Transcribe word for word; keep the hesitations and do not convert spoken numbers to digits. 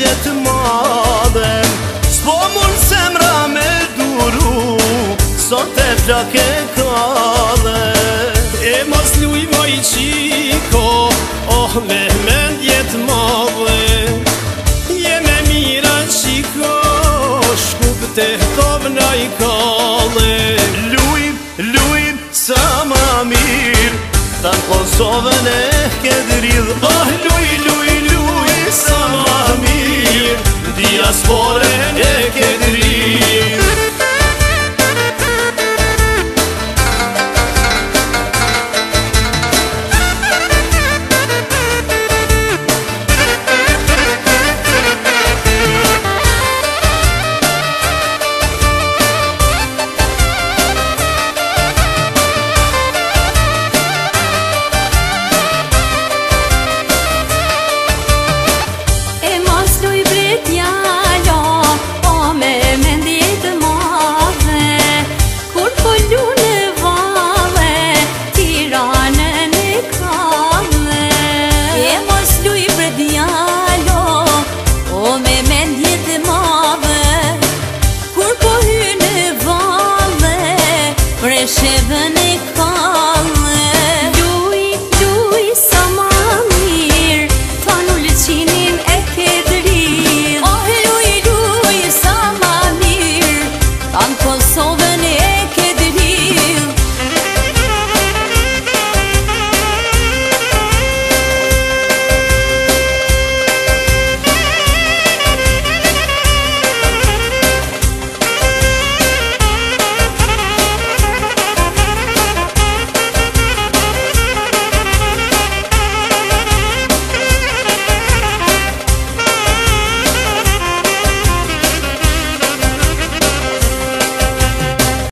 jetë madhe, s'po mund semra me duru, sot e plak e kale. E mos luj moj qiko, oh me mendjet madhe, je me mira qiko, shkup të tovna i kale. Luj, luj, sa ma mirë, ta në Kosovën e ke dridh. Oh luj, luj, luj, sa ma mirë, diasporën e ke dridh. E mos luj bretja